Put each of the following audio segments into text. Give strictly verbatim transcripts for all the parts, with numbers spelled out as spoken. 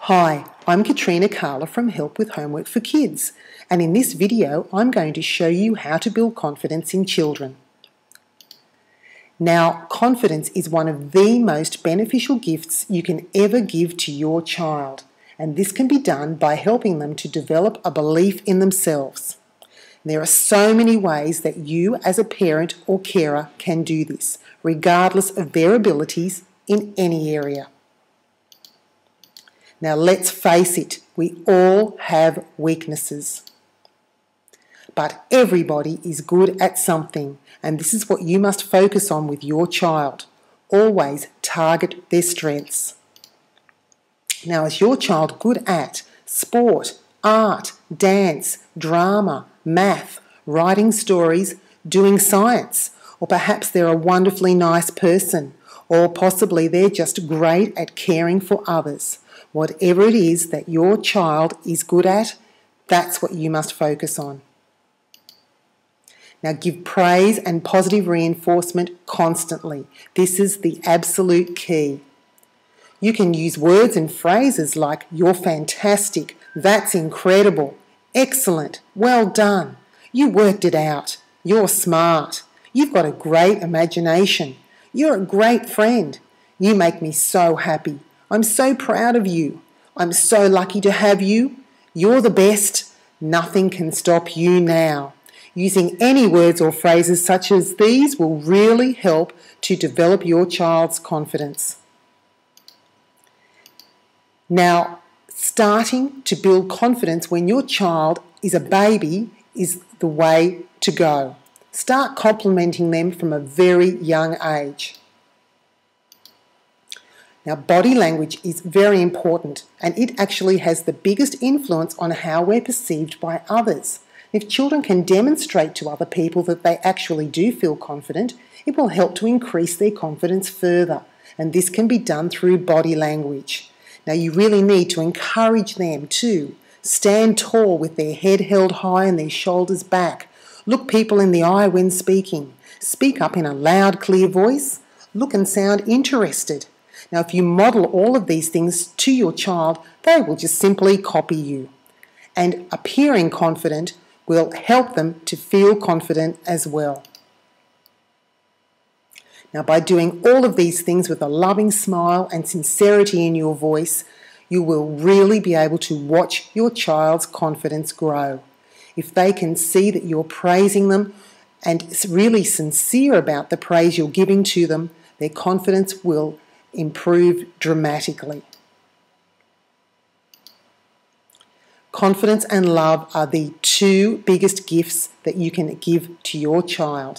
Hi, I'm Katrina Carla from Help with Homework for Kids, and in this video I'm going to show you how to build confidence in children. Now, confidence is one of the most beneficial gifts you can ever give to your child, and this can be done by helping them to develop a belief in themselves. There are so many ways that you as a parent or carer can do this, regardless of their abilities in any area. Now let's face it, we all have weaknesses. But everybody is good at something, and this is what you must focus on with your child. Always target their strengths. Now, is your child good at sport, art, dance, drama, math, writing stories, doing science? Or perhaps they're a wonderfully nice person, or possibly they're just great at caring for others. Whatever it is that your child is good at, that's what you must focus on. Now give praise and positive reinforcement constantly. This is the absolute key. You can use words and phrases like, "You're fantastic," "That's incredible," "Excellent," "Well done," "You worked it out," "You're smart," "You've got a great imagination," "You're a great friend," "You make me so happy," "I'm so proud of you," "I'm so lucky to have you," "You're the best," "Nothing can stop you now." Using any words or phrases such as these will really help to develop your child's confidence. Now, starting to build confidence when your child is a baby is the way to go. Start complimenting them from a very young age. Now, body language is very important, and it actually has the biggest influence on how we're perceived by others. If children can demonstrate to other people that they actually do feel confident, it will help to increase their confidence further, and this can be done through body language. Now, you really need to encourage them to stand tall with their head held high and their shoulders back. Look people in the eye when speaking. Speak up in a loud, clear voice. Look and sound interested. Now, if you model all of these things to your child, they will just simply copy you. And appearing confident will help them to feel confident as well. Now, by doing all of these things with a loving smile and sincerity in your voice, you will really be able to watch your child's confidence grow. If they can see that you're praising them and really sincere about the praise you're giving to them, their confidence will improve dramatically. Confidence and love are the two biggest gifts that you can give to your child.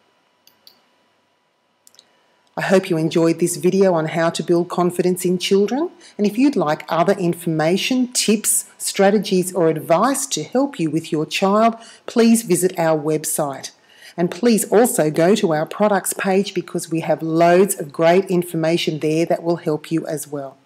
I hope you enjoyed this video on how to build confidence in children, and if you'd like other information, tips, strategies or advice to help you with your child, please visit our website. And please also go to our products page because we have loads of great information there that will help you as well.